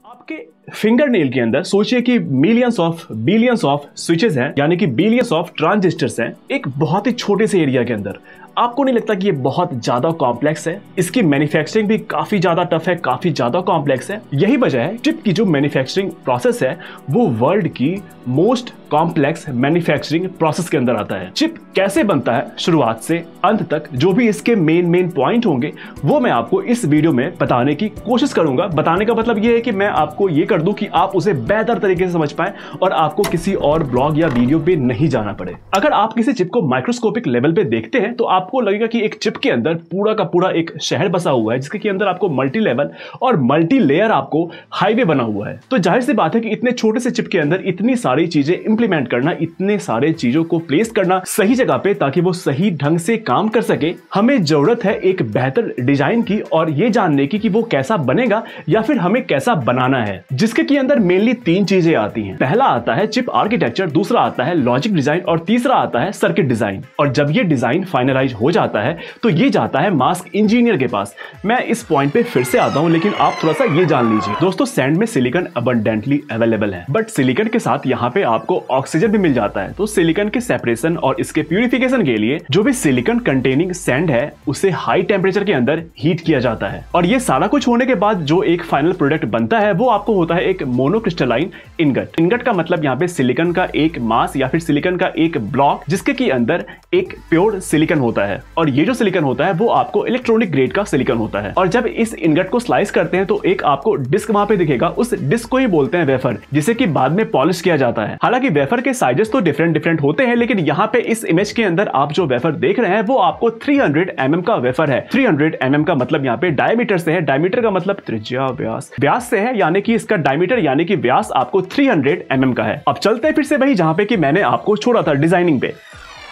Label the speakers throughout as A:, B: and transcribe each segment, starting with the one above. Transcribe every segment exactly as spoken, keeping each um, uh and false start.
A: आपके finger nail के अंदर सोचिए कि millions of billions of switches हैं, यानी कि बिलियंस ऑफ ट्रांजिस्टर्स हैं एक बहुत ही छोटे से एरिया के अंदर। आपको नहीं लगता कि ये बहुत ज्यादा कॉम्प्लेक्स है? इसकी मैन्युफैक्चरिंग भी काफी ज्यादा टफ है, काफी ज्यादा कॉम्प्लेक्स है। यही वजह है चिप की जो मैन्युफैक्चरिंग प्रोसेस है वो वर्ल्ड की मोस्ट कॉम्प्लेक्स मैन्युफैक्चरिंग प्रोसेस के अंदर आता है। चिप कैसे बनता है शुरुआत से अंत तक, जो भी इसके मेन मेन पॉइंट होंगे वो मैं आपको इस वीडियो में बताने की कोशिश करूंगा। बताने का मतलब ये है कि मैं आपको ये कर दूं कि आप उसे बेहतर तरीके से समझ पाएं और आपको किसी और ब्लॉग या वीडियो पे नहीं जाना पड़े। अगर आप किसी चिप को माइक्रोस्कोपिक लेवल पे देखते हैं तो आपको लगेगा कि एक चिप के अंदर पूरा का पूरा एक शहर बसा हुआ है, जिसके के अंदर आपको मल्टी लेवल और मल्टी लेयर आपको हाईवे बना हुआ है। तो जाहिर सी बात है कि इतने छोटे से चिप के अंदर इतनी सारी चीजें इंप्लीमेंट करना, इतने सारे चीजों को प्लेस करना सही जगह पे ताकि वो सही ढंग से काम कर सके, हमें जरूरत है एक बेहतर डिजाइन की और ये जानने की कि वो कैसा बनेगा या फिर हमें कैसा बनाना है, जिसके के अंदर मेनली तीन चीजें आती हैं। पहला आता है चिप आर्किटेक्चर, दूसरा आता है लॉजिक डिजाइन और तीसरा आता है सर्किट डिजाइन। और जब ये डिजाइन फाइनलाइज हो जाता है तो ये जाता है मास्क इंजीनियर के पास। मैं इस पॉइंट पे फिर से आता हूं, लेकिन आप थोड़ा सा ये जान लीजिए दोस्तों, सैंड में सिलिकॉन अबंडेंटली अवेलेबल है, बट सिलिकॉन के साथ यहाँ पे आपको ऑक्सीजन भी मिल जाता है। तो सिलिकॉन के सेपरेशन और इसके प्यूरिफिकेशन के लिए जो भी सिलिकॉन कंटेनिंग सैंड है उसे हाई टेम्परेचर के अंदर हीट किया जाता है। और ये सारा कुछ होने के बाद जो एक फाइनल प्रोडक्ट बनता है वो आपको होता है एक मोनोक्रिस्टलाइन इनगट। इनगट का मतलब यहाँ पे सिलिकॉन का एक मास या फिर सिलिकॉन का एक ब्लॉक, जिसके की अंदर एक प्योर सिलिकॉन होता है। और ये जो सिलिकॉन होता है वो आपको इलेक्ट्रॉनिक ग्रेड का सिलिकॉन होता है। और जब इस इनगट को स्लाइस करते हैं तो एक आपको डिस्क वहां पे दिखेगा, उस डिस्क को ही बोलते हैं वेफर, जिसे कि बाद में पॉलिश किया जाता है। हालांकि वेफर के साइजेस तो डिफरेंट डिफरेंट होते हैं, लेकिन यहाँ पे इस इमेज के अंदर आप जो वेफर देख रहे हैं वो आपको तीन सौ एम एम का वेफर है। तीन सौ एम एम का मतलब यहाँ पे डायमीटर से है। डायमीटर का मतलब त्रिज्या व्यास, व्यास से है, यानी कि इसका डायमीटर यानी कि व्यास आपको तीन सौ एम एम का है। अब चलते हैं फिर से वही जहां पे कि मैंने आपको छोड़ा था, डिजाइनिंग पे।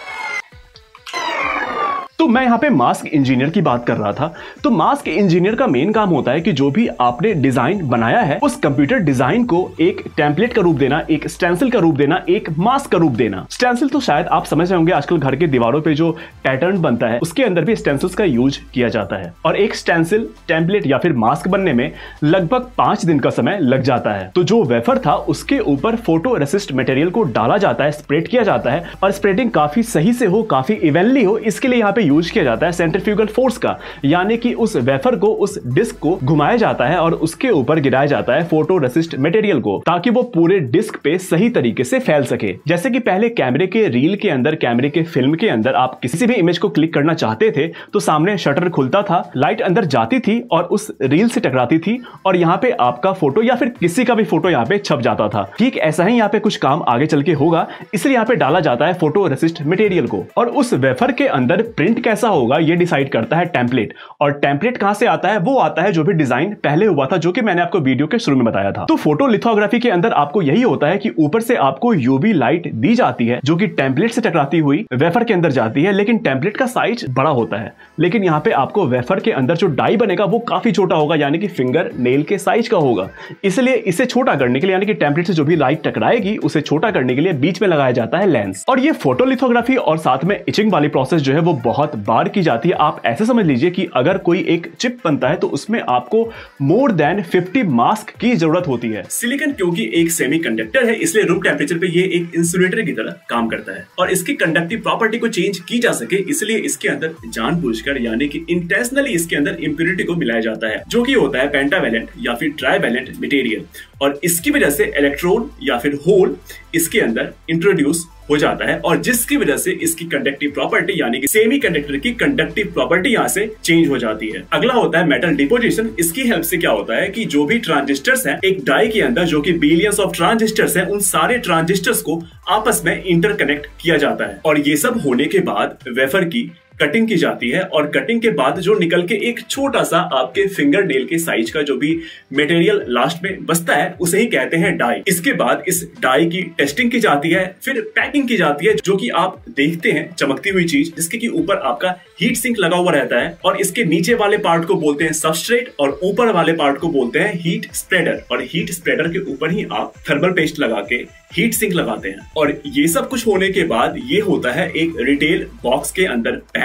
A: तो मैं यहाँ पे मास्क इंजीनियर की बात कर रहा था। तो मास्क इंजीनियर का मेन काम होता है कि जो भी आपने डिजाइन बनाया है उस कंप्यूटर डिजाइन को एक टेम्पलेट का रूप देना, एक स्टेंसिल का रूप देना, एक मास्क का रूप देना। स्टेंसिल तो शायद आप समझ रहे होंगे, आजकल घर के दीवारों पे जो पैटर्न बनता है उसके अंदर भी स्टेंसिल्स का यूज किया जाता है। और एक स्टेंसिल, टेम्पलेट या फिर मास्क बनने में लगभग पांच दिन का समय लग जाता है। तो जो वेफर था उसके ऊपर फोटो रेसिस्ट मटेरियल को डाला जाता है, स्प्रेड किया जाता है, और स्प्रेडिंग काफी सही से हो, काफी इवनली हो, इसके लिए यहाँ पे यूज किया जाता है सेंट्रीफ्यूगल फोर्स का, यानी कि उस वेफर को, उस डिस्क को घुमाया जाता है और उसके ऊपर गिराया जाता है फोटो रेसिस्ट मटेरियल को, ताकि वो पूरे डिस्क पे सही तरीके से फैल सके। जैसे कि पहले कैमरे के रील के अंदर, कैमरे के फिल्म के अंदर आप किसी भी इमेज को क्लिक करना चाहते थे तो सामने शटर खुलता था, लाइट अंदर जाती थी और उस रील से टकराती थी और यहाँ पे आपका फोटो या फिर किसी का भी फोटो यहाँ पे छप जाता था। ठीक ऐसा ही यहाँ पे कुछ काम आगे चल के होगा, इसलिए यहाँ पे डाला जाता है फोटो रेसिस्ट मटेरियल को। और उस वेफर के अंदर प्रिंट कैसा होगा ये डिसाइड करता है टेम्पलेट। और टेम्पलेट कहां से आता है? वो आता है जो भी डिजाइन पहले हुआ था, जो कि मैंने आपको वीडियो के शुरू में बताया था। तो फोटो लिथोग्राफी के अंदर आपको यही होता है कि ऊपर से आपको यूवी लाइट दी जाती है जो कि टेम्पलेट से टकराती हुई वेफर के अंदर जाती है, लेकिन टेम्पलेट का साइज बड़ा होता है। लेकिन यहाँ पे आपको वेफर के अंदर जो डाई बनेगा वो काफी छोटा होगा, यानी कि फिंगर नेल के साइज का होगा। इसलिए इसे छोटा करने के लिए, यानी कि टेम्पलेट से जो भी लाइट टकराएगी उसे छोटा करने के लिए बीच में लगाया जाता है लेंस। और ये फोटो लिथोग्राफी और साथ में इचिंग वाली प्रोसेस जो है वो बहुत बार की जाती है। आप ऐसे समझ लीजिए कि अगर कोई एक चिप बनता है तो उसमें आपको मोर देन पचास मास्क की जरूरत होती है। सिलिकॉन क्योंकि एक सेमीकंडक्टर है, इसलिए रूम टेम्परेचर पे ये एक इंसुलेटर की तरह काम करता है और इसकी कंडक्टिव प्रॉपर्टी को चेंज की जा सके, इसलिए इसके अंदर जानबूझकर यानी कि इंटेंशनली इसके अंदर इंप्योरिटी को मिलाया जाता है, जो कि होता है पेंटावैलेंट या फिर ट्राइवैलेंट मटेरियल। और इसकी वजह से इलेक्ट्रॉन या फिर होल इसके अंदर इंट्रोड्यूस हो जाता है और जिसकी वजह से इसकी कंडक्टिव प्रॉपर्टी यानी कि सेमीकंडक्टर की कंडक्टिव प्रॉपर्टी यहाँ से चेंज हो जाती है। अगला होता है मेटल डिपोजिशन। इसकी हेल्प से क्या होता है कि जो भी ट्रांजिस्टर्स हैं एक डाई के अंदर, जो कि बिलियंस ऑफ ट्रांजिस्टर्स हैं, उन सारे ट्रांजिस्टर्स को आपस में इंटरकनेक्ट किया जाता है। और ये सब होने के बाद वेफर की कटिंग की जाती है और कटिंग के बाद जो निकल के एक छोटा सा आपके फिंगर नेल के साइज का जो भी मटेरियल लास्ट में बचता है उसे ही कहते हैं डाई। इसके बाद इस डाई की टेस्टिंग की जाती है, फिर पैकिंग की जाती है, जो कि आप देखते हैं चमकती हुई चीज, जिसके की ऊपर आपका हीट सिंक लगा हुआ रहता है और इसके नीचे वाले पार्ट को बोलते हैं सबस्ट्रेट और ऊपर वाले पार्ट को बोलते हैं हीट स्प्रेडर। और हीट स्प्रेडर के ऊपर ही आप थर्मल पेस्ट लगा के हीट सिंक लगाते हैं। और ये सब कुछ होने के बाद ये होता है एक रिटेल बॉक्स के अंदर पैक,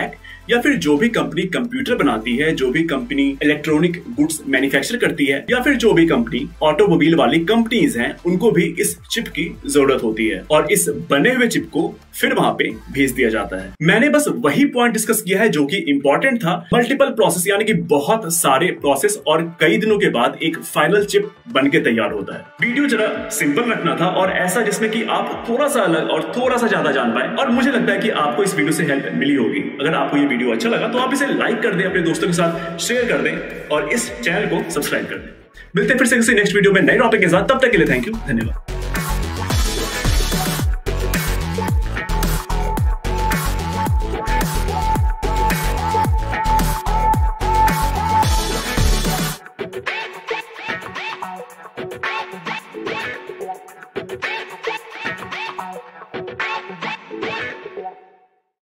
A: या फिर जो भी कंपनी कंप्यूटर बनाती है, जो भी कंपनी इलेक्ट्रॉनिक गुड्स मैन्युफैक्चर करती है, या फिर जो भी कंपनी ऑटोमोबाइल वाली कंपनीज हैं, उनको भी इस चिप की जरूरत होती है और इस बने हुए चिप को फिर वहां पे भेज दिया जाता है। मैंने बस वही पॉइंट डिस्कस किया है जो कि इंपॉर्टेंट था। मल्टीपल प्रोसेस यानी कि बहुत सारे प्रोसेस और कई दिनों के बाद एक फाइनल चिप बनके तैयार होता है। वीडियो जरा सिंपल रखना था और ऐसा जिसमें कि आप थोड़ा सा अलग और थोड़ा सा ज्यादा जान पाए, और मुझे लगता है कि आपको इस वीडियो से हेल्प मिली होगी। अगर आपको ये वीडियो अच्छा लगा तो आप इसे लाइक कर दें, अपने दोस्तों के साथ शेयर कर दें और इस चैनल को सब्सक्राइब कर दें। मिलते हैं फिर से किसी नेक्स्ट वीडियो में नए टॉपिक के साथ। तब तक के लिए थैंक यू, धन्यवाद।